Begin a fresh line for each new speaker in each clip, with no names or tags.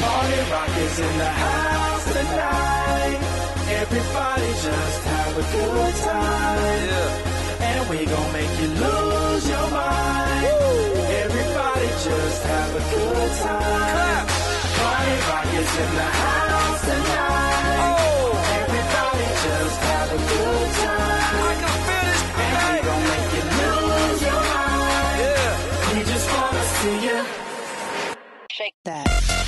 Party rock is in the house tonight. Everybody just have a good time. Yeah. And we gon' make you lose your mind. Woo. Everybody just have a good time. Clap. Party rock is in the house tonight. Oh. Everybody just have a good time. I can feel it. And we gon' make you lose your mind. Yeah. We just wanna see you
shake that.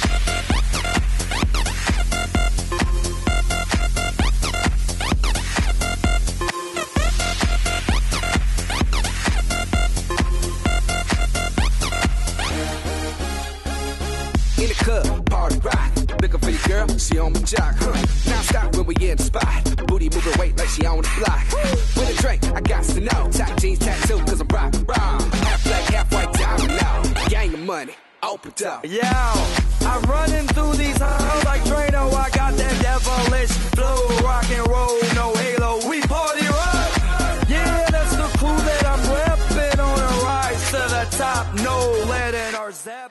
In the club, party rock. Looking for your girl, she on my jock. Now stop when we in the spot. Booty moving weight like she on the block. With a drink, I got to know. Tight jeans, tattoo, cause I'm rock, rock. Half black, half white, diamond now. Gang of money, open up.
Yeah, I'm running through these halls like Drano. I got that devilish flow, rock and roll, no halo. We party rock. Yeah, that's the crew that I'm repping on a rise to the top. No lead in our zap.